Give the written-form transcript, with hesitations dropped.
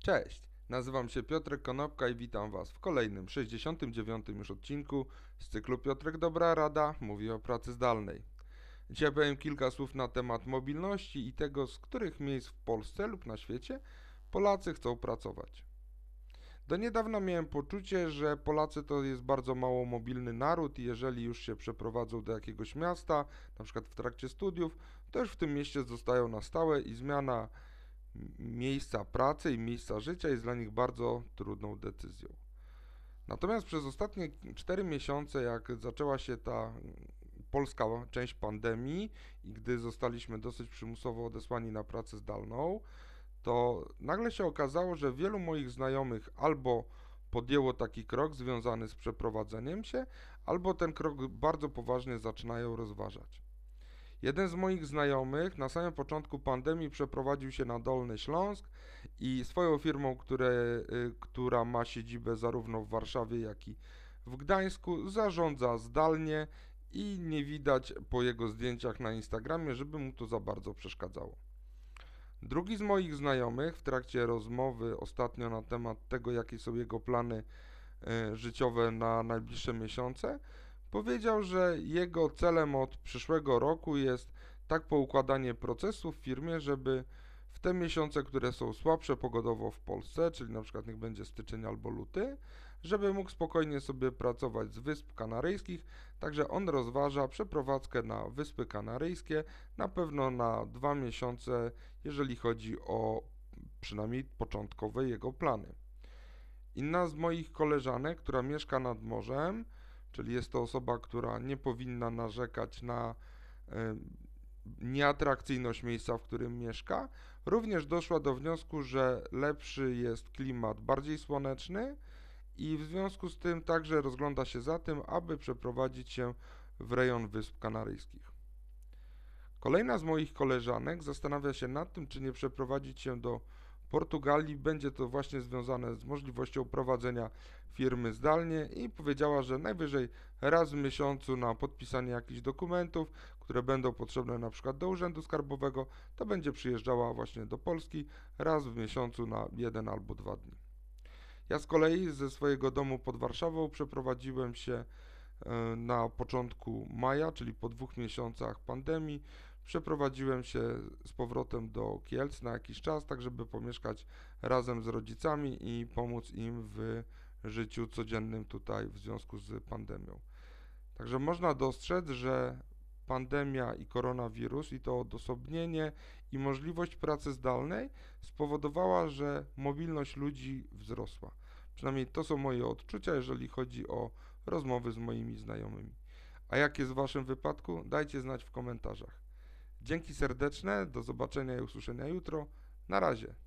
Cześć, nazywam się Piotrek Konopka i witam Was w kolejnym, 69. już odcinku z cyklu Piotrek Dobra Rada mówi o pracy zdalnej. Dzisiaj powiem kilka słów na temat mobilności i tego, z których miejsc w Polsce lub na świecie Polacy chcą pracować. Do niedawna miałem poczucie, że Polacy to jest bardzo mało mobilny naród i jeżeli już się przeprowadzą do jakiegoś miasta, na przykład w trakcie studiów, to już w tym mieście zostają na stałe i zmiana miejsca pracy i miejsca życia jest dla nich bardzo trudną decyzją. Natomiast przez ostatnie 4 miesiące, jak zaczęła się ta polska część pandemii i gdy zostaliśmy dosyć przymusowo odesłani na pracę zdalną, to nagle się okazało, że wielu moich znajomych albo podjęło taki krok związany z przeprowadzeniem się, albo ten krok bardzo poważnie zaczynają rozważać. Jeden z moich znajomych na samym początku pandemii przeprowadził się na Dolny Śląsk i swoją firmą, która ma siedzibę zarówno w Warszawie, jak i w Gdańsku, zarządza zdalnie i nie widać po jego zdjęciach na Instagramie, żeby mu to za bardzo przeszkadzało. Drugi z moich znajomych w trakcie rozmowy ostatnio na temat tego, jakie są jego plany życiowe na najbliższe miesiące, powiedział, że jego celem od przyszłego roku jest tak poukładanie procesów w firmie, żeby w te miesiące, które są słabsze pogodowo w Polsce, czyli na przykład niech będzie styczeń albo luty, żeby mógł spokojnie sobie pracować z Wysp Kanaryjskich, także on rozważa przeprowadzkę na Wyspy Kanaryjskie, na pewno na 2 miesiące, jeżeli chodzi o przynajmniej początkowe jego plany. Inna z moich koleżanek, która mieszka nad morzem, czyli jest to osoba, która nie powinna narzekać na nieatrakcyjność miejsca, w którym mieszka, również doszła do wniosku, że lepszy jest klimat bardziej słoneczny i w związku z tym także rozgląda się za tym, aby przeprowadzić się w rejon Wysp Kanaryjskich. Kolejna z moich koleżanek zastanawia się nad tym, czy nie przeprowadzić się do Portugalii. Będzie to właśnie związane z możliwością prowadzenia firmy zdalnie i powiedziała, że najwyżej raz w miesiącu na podpisanie jakichś dokumentów, które będą potrzebne na przykład do Urzędu Skarbowego, to będzie przyjeżdżała właśnie do Polski raz w miesiącu na 1 albo 2 dni. Ja z kolei ze swojego domu pod Warszawą przeprowadziłem się na początku maja, czyli po 2 miesiącach pandemii, przeprowadziłem się z powrotem do Kielc na jakiś czas, tak żeby pomieszkać razem z rodzicami i pomóc im w życiu codziennym tutaj w związku z pandemią. Także można dostrzec, że pandemia i koronawirus i to odosobnienie i możliwość pracy zdalnej spowodowała, że mobilność ludzi wzrosła. Przynajmniej to są moje odczucia, jeżeli chodzi o rozmowy z moimi znajomymi. A jak jest w Waszym wypadku? Dajcie znać w komentarzach. Dzięki serdeczne, do zobaczenia i usłyszenia jutro. Na razie.